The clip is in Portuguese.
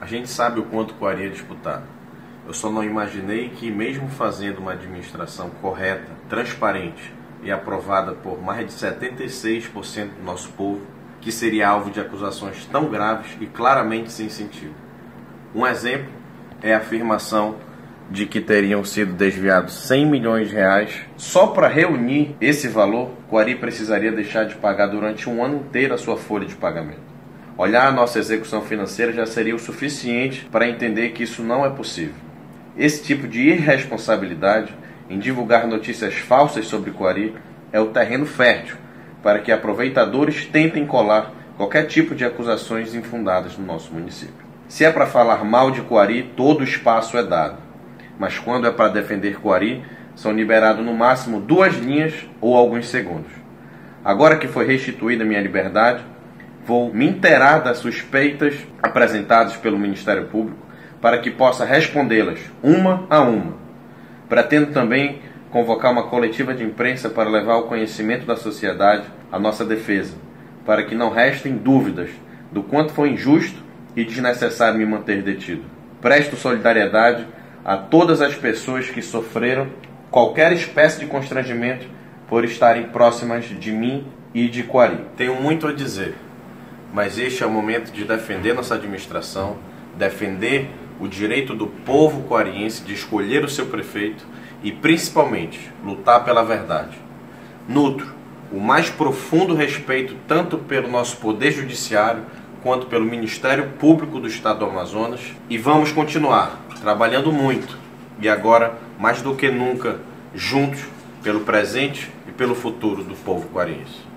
A gente sabe o quanto Coari é disputado. Eu só não imaginei que, mesmo fazendo uma administração correta, transparente e aprovada por mais de 76% do nosso povo, que seria alvo de acusações tão graves e claramente sem sentido. Um exemplo é a afirmação de que teriam sido desviados 100 milhões de reais. Só para reunir esse valor, Coari precisaria deixar de pagar durante um ano inteiro a sua folha de pagamento. Olhar a nossa execução financeira já seria o suficiente para entender que isso não é possível. Esse tipo de irresponsabilidade em divulgar notícias falsas sobre Coari é o terreno fértil para que aproveitadores tentem colar qualquer tipo de acusações infundadas no nosso município. Se é para falar mal de Coari, todo o espaço é dado. Mas quando é para defender Coari, são liberados no máximo 2 linhas ou alguns segundos. Agora que foi restituída minha liberdade, vou me inteirar das suspeitas apresentadas pelo Ministério Público para que possa respondê-las uma a uma. Pretendo também convocar uma coletiva de imprensa para levar ao conhecimento da sociedade a nossa defesa, para que não restem dúvidas do quanto foi injusto e desnecessário me manter detido. Presto solidariedade a todas as pessoas que sofreram qualquer espécie de constrangimento por estarem próximas de mim e de Coari. Tenho muito a dizer, mas este é o momento de defender nossa administração, defender o direito do povo coariense de escolher o seu prefeito e, principalmente, lutar pela verdade. Nutro o mais profundo respeito tanto pelo nosso Poder Judiciário quanto pelo Ministério Público do Estado do Amazonas e vamos continuar trabalhando muito e agora, mais do que nunca, juntos pelo presente e pelo futuro do povo coariense.